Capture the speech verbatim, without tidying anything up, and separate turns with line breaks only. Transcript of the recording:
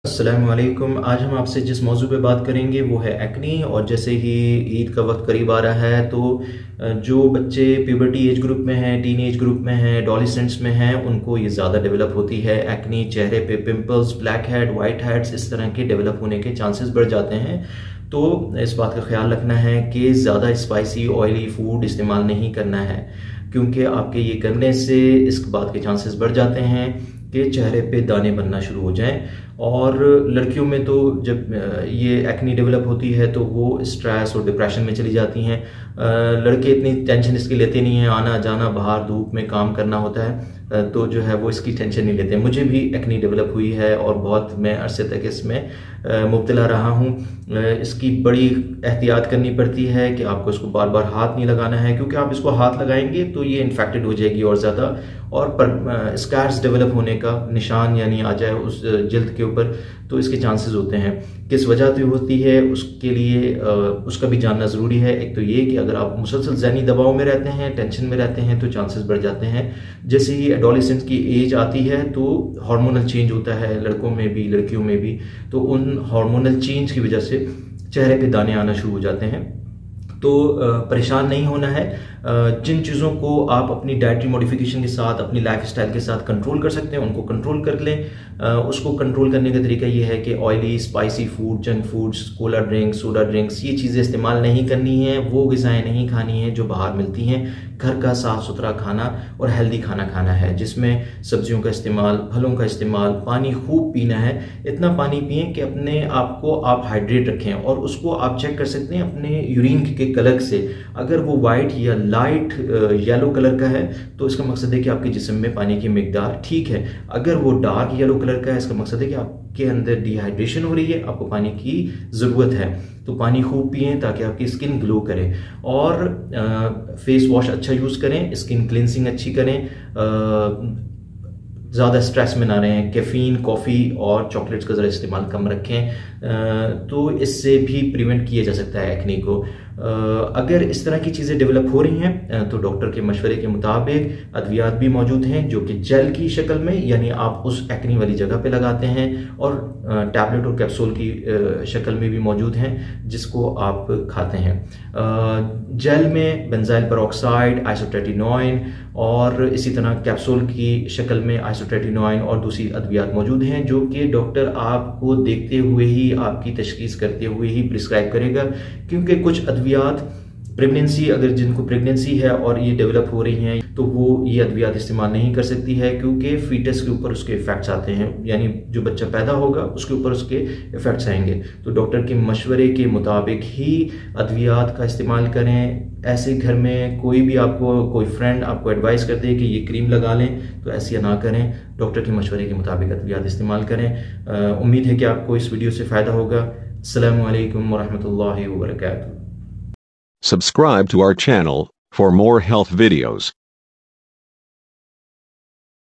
अस्सलामुअलैकुम। आज हम आपसे जिस मौजू पे बात करेंगे वो है एक्नी। और जैसे ही ईद का वक्त करीब आ रहा है तो जो बच्चे प्यूबर्टी एज ग्रुप में हैं, टीन एज ग्रुप में हैं, एडोलेसेंट्स में हैं, उनको ये ज़्यादा डेवलप होती है एक्नी। चेहरे पे pimples, black head, white heads, इस तरह के डेवलप होने के चांसेस बढ़ जाते हैं। तो इस बात का ख्याल रखना है कि ज़्यादा स्पाइसी ऑयली फूड इस्तेमाल नहीं करना है, क्योंकि आपके ये करने से इस बात के चांसेस बढ़ जाते हैं कि चेहरे पे दाने बनना शुरू हो जाएं। और लड़कियों में तो जब ये एक्नी डेवलप होती है तो वो स्ट्रेस और डिप्रेशन में चली जाती हैं। लड़के इतनी टेंशन इसकी लेते नहीं हैं, आना जाना बाहर धूप में काम करना होता है तो जो है वो इसकी टेंशन नहीं लेते। मुझे भी एक्नी डेवलप हुई है और बहुत मैं अरसे तक इसमें मुब्तला रहा हूँ। इसकी बड़ी एहतियात करनी पड़ती है कि आपको इसको बार बार हाथ नहीं लगाना है, क्योंकि आप इसको हाथ लगाएंगे तो ये इन्फेक्टेड हो जाएगी और ज़्यादा, और पर स्कैर्स डेवलप होने का निशान यानी आ जाए उस जल्द के ऊपर, तो इसके चांसेस होते हैं। किस वजह से होती है उसके लिए आ, उसका भी जानना ज़रूरी है। एक तो ये कि अगर आप मुसलसल ज़हनी दबाव में रहते हैं, टेंशन में रहते हैं, तो चांसेस बढ़ जाते हैं। जैसे ही एडोलेसेंस की एज आती है तो हार्मोनल चेंज होता है लड़कों में भी लड़कियों में भी, तो उन हार्मोनल चेंज की वजह से चेहरे पे दाने आना शुरू हो जाते हैं। तो परेशान नहीं होना है। जिन चीज़ों को आप अपनी डाइटरी मॉडिफिकेशन के साथ, अपनी लाइफस्टाइल के साथ कंट्रोल कर सकते हैं उनको कंट्रोल कर लें। उसको कंट्रोल करने का तरीका ये है कि oily spicy food, junk foods, cola drinks, soda drinks, ये चीज़ें इस्तेमाल नहीं करनी है। वो ग़िज़ाएँ नहीं खानी हैं जो बाहर मिलती हैं। घर का साफ़ सुथरा खाना और हेल्दी खाना खाना है, जिसमें सब्जियों का इस्तेमाल, फलों का इस्तेमाल, पानी खूब पीना है। इतना पानी पिएं कि अपने आप को आप हाइड्रेट रखें, और उसको आप चेक कर सकते हैं अपने यूरिन के कलर से। अगर वो वाइट या लाइट येलो कलर का है तो इसका मकसद है कि आपके जिस्म में पानी की मिकदार ठीक है। अगर वो डार्क येलो कलर का है, इसका मकसद है कि आपके अंदर डिहाइड्रेशन हो रही है, आपको पानी की ज़रूरत है। तो पानी खूब पिएं ताकि आपकी स्किन ग्लो करे। और आ, फेस वॉश अच्छा यूज़ करें, स्किन क्लिनसिंग अच्छी करें, ज़्यादा स्ट्रेस में ना रहें। कैफ़ीन, कॉफ़ी और चॉकलेट्स का ज़रा इस्तेमाल कम रखें, तो इससे भी प्रिवेंट किया जा सकता है एक्ने को। अगर इस तरह की चीज़ें डेवलप हो रही हैं तो डॉक्टर के मशवरे के मुताबिक अद्वियात भी मौजूद हैं जो कि जेल की शक्ल में, यानी आप उस एक्ने वाली जगह पे लगाते हैं, और टैबलेट और कैप्सूल की शक्ल में भी मौजूद हैं जिसको आप खाते हैं। जेल में बेंजाइल पेरोक्साइड, आइसोट्रेटिनोइन, और इसी तरह कैप्सूल की शक्ल में आइसोट्रेटिनोइन और दूसरी अद्वियात मौजूद हैं जो कि डॉक्टर आपको देखते हुए ही, आपकी तशखीस करते हुए ही प्रिस्क्राइब करेगा। क्योंकि कुछ अद्वियात प्रेगनेंसी, अगर जिनको प्रेगनेंसी है और ये डेवलप हो रही हैं तो वो ये अद्वियात इस्तेमाल नहीं कर सकती है, क्योंकि फीटस के ऊपर उसके इफ़ेक्ट्स आते हैं, यानी जो बच्चा पैदा होगा उसके ऊपर उसके इफ़ेक्ट्स आएंगे। तो डॉक्टर के मशवरे के मुताबिक ही अद्वियात का इस्तेमाल करें। ऐसे घर में कोई भी आपको, कोई फ्रेंड आपको एडवाइस कर दे कि ये क्रीम लगा लें, तो ऐसी ना करें। डॉक्टर के मशवरे के मुताबिक अद्वियात इस्तेमाल करें। उम्मीद है कि आपको इस वीडियो से फ़ायदा होगा। अस्सलामु अलैकुम वरहमतुल्लाहि वबरकातुहू।
Subscribe to our channel for more health videos.